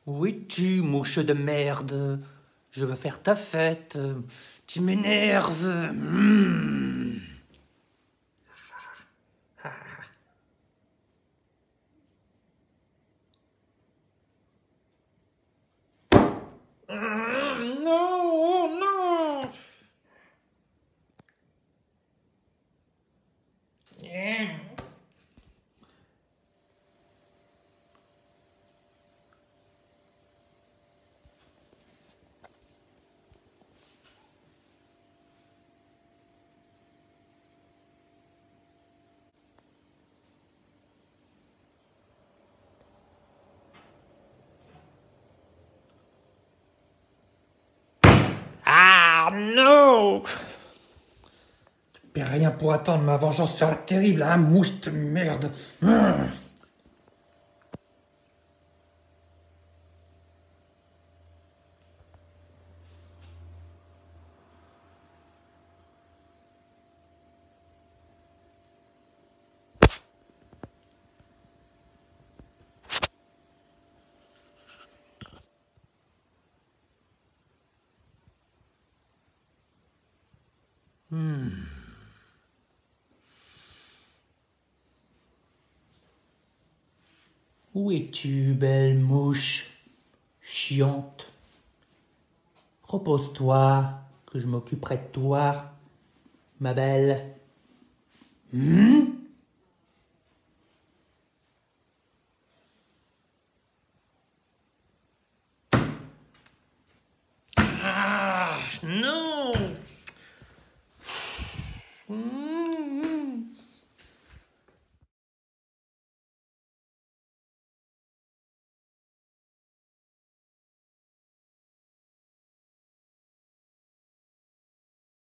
Où es-tu, mouche de merde? Je veux faire ta fête. Tu m'énerves. Non, non. Ah non! Tu paies rien pour attendre, ma vengeance sera terrible, hein, mouche de merde. Où es-tu, belle mouche chiante? Repose-toi, que je m'occuperai de toi, ma belle.